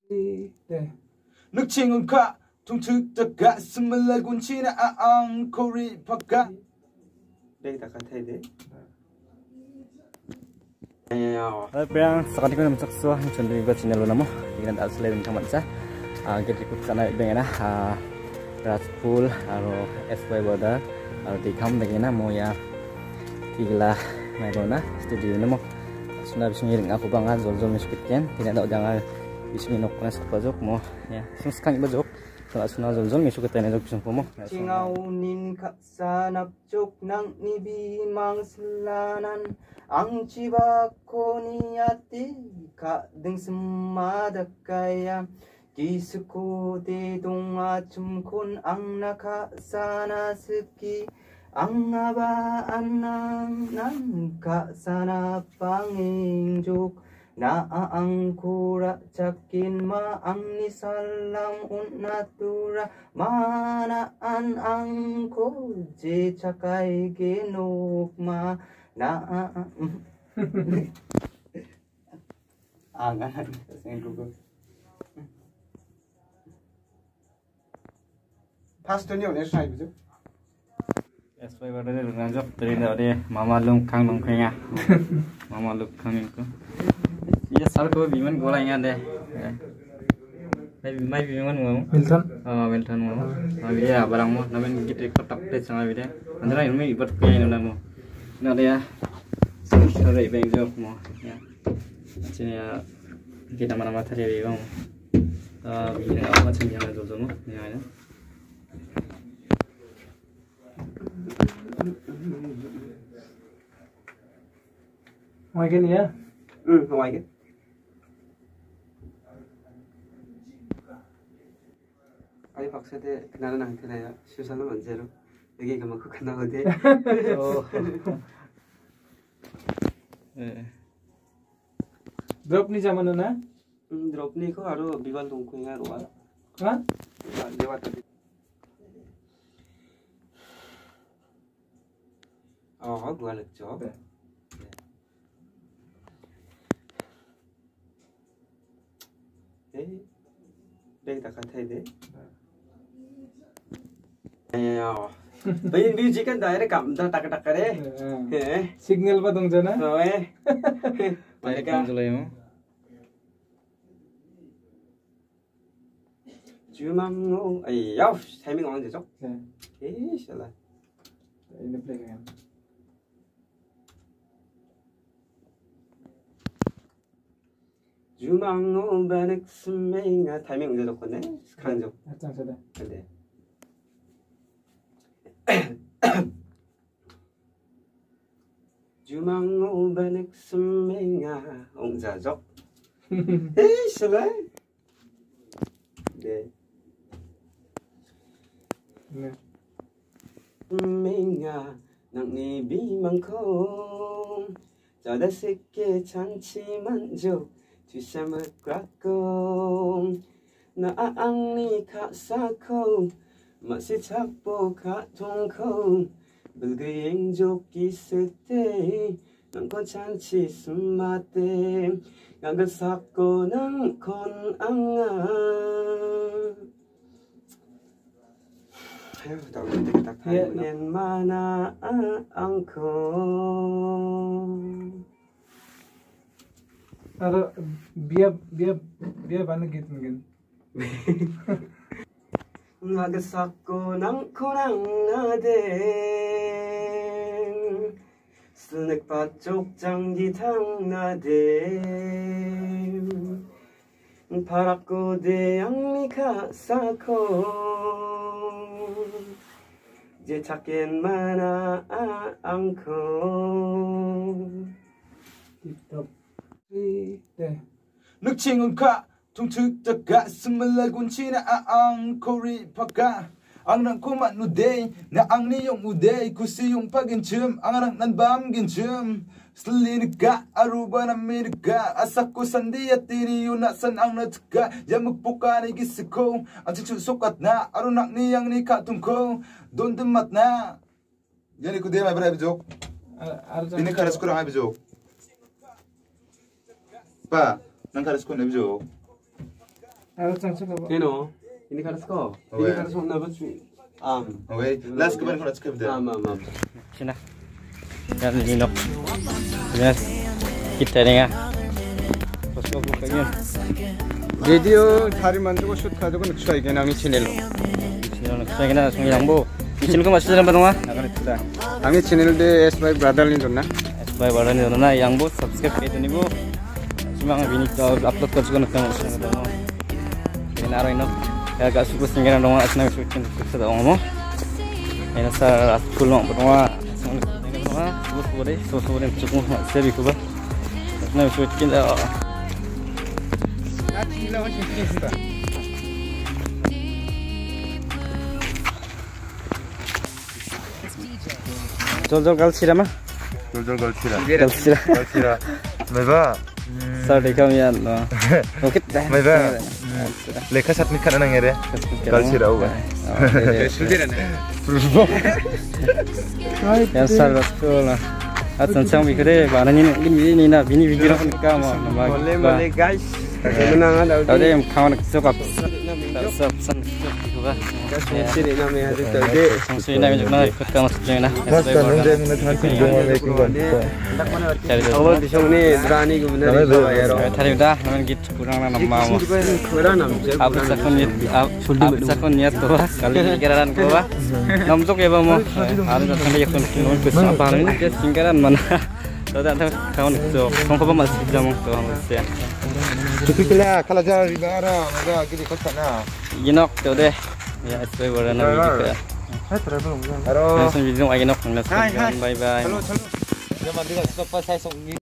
네. 늑칭은 가 통특적 가슴을 내군 지나 앙코리 바까 내가 같아야 돼. Yang sekarang kita mencak suah contoh juga channel lo namo dengan tak selain teman saya kita ikut sana dengan Raspul atau SY Border atau di kam dengan mau ya tiga Melona studio namo sudah bisa ngiring aku banget zol miskin tidak tahu jangan bisa minok panas kepajok mau ya sekarang bajok kalau sudah zol misuk kita nih jok semua 칭아우닌 각산압족 낭니비망 슬라난 앙치바코니아띠 가등스마다까야 기스코데동아춤콘 앙나카사나스키 앙나바 안낭난 가사나방행족 나앙코라 잡긴 마앙니살랑 온나뚜라 마나안 앙코 제차카에게 녹마 나 nggak saya Google pastornya udah selesai betul SY Border dengan jok dari mama lung kang lung kaya mama lung kang itu iya salah kau biman golanya deh mai biman mau Milton mau ya barang mau namen gitu kotak deh sama dia antara ini ibat kaya ini mau nah dia sore bang jok mau ya sini ya kita mana tadi bang bikin apa macam yang ada dulu ya ya Mungkin ya mungkin 아니 박사대 그날은 안 되나요? 수사는 언제로? 여기 그만큼 끝나거든. drop nih zaman na drop nih ko aro biwal tungku nga ruwal. Ha? Lewat tadi. Oh, gua lecok. Đây ta thấy đấy. Bây music kan daerah kam tak tak đấy. Signal pa dong jana. Rồi. Mereka. 주망호, 아이, 야, 타이밍 언제 되죠? 네. 에이, 샬라. Ini play kan. 주망호 바넥 스메인가 타이밍 언제 줬거네? 스칸조. Acang sudah. 근데. 주망호 바넥 스메인가 옹자적. 에이, 샬라. 네. 네. minga nang ibimangkong 저다스게 잔치만족 주삼을 꽉공 나앙니 가사콩 맛이 잡보 가통콩 불그행족 있을 때 넌건 잔치 숨마대 양글 삭고 낭건 앙아 ayo tak boleh kita yang mana engkau Ada biar mana gitu mungkin 나그삭고 낭코랑 나댕 스낵밭 쪽장기탕 나댕 파랗고 대양미가 쌓고 이제 찾긴 많아 않고 TikTok 네 늑칭은 가 통특적 가슴을 내군 지나 앙코리 바까 앙랑 고만 누데이 나 앙니용 우데이 구시용 파긴쯤 앙랑 난 밤긴쯤 슬리니까 아루바나 미니까 아사코 산디야 띠리유 나산 앙나트까 야묵복가니 기스코 안치추 속갓나 아루낙 니양니 카퉁코 돈든맛나 yani ku dema bra bijok ini karas kurang ha bijok pa nang karas kun bijok Ada cangsa apa? Ini kan sko. Ini kan sok nabat Okay, last kemarin ko na skip din. Sina. Yan linok. Yes. Kita dengar. Terus aku kayaknya. Video cari mantuku shoot 가지고 늑수하게 남이 채널로. Channel saya kena sungai Lambo. Channel ko masih dalam benua. 나가는 투다. 남이 채널도 S5 브라더린 줬나? Supaya badan itu na yang bu subscribe ke itu nih bu. Cuma ngabini kau upload kau juga nonton channel dong. Ini arah ini. Agak suka singkiran dong. Asal nak syuting kita dong mo. Ini sar askul mo benua. Ini benua. Susu boleh cukup masih lebih kuat. Nak syuting dah. Jol galsira mah. Jol galsira. Galsira. Meba. Sorry kami ya. Oke dah. Meba. Lekha satni kana nang ere. Galsira uga. Yang sar rasul lah. Atau sang bikre banan ini na bini video kan kamu. Boleh guys. Kemenangan Tadi yang kawan cukup. San juga. Sini namanya itu tadi. Sangsi ini juga ikut kamu sejauh nah. Basta nung na thank you dong ale king gon. awal di sini berani kebenaran ya roh. Tadi udah namun gitu kurang nama mau. Kurang namanya. Aku sakun niat tuh kali singkaran gua. Namjuk ya bamu. Ada kan dia kun kun apa ini dia singkaran mana. Tadi kawan itu kau masih jamu tuh masih. Cukup lah kalau jalan di mana, maka kita kesana. Inok tuh deh. Ya SPY warna juga. Halo. Langsung video inok. Bye bye. Jangan tinggal stop pas saya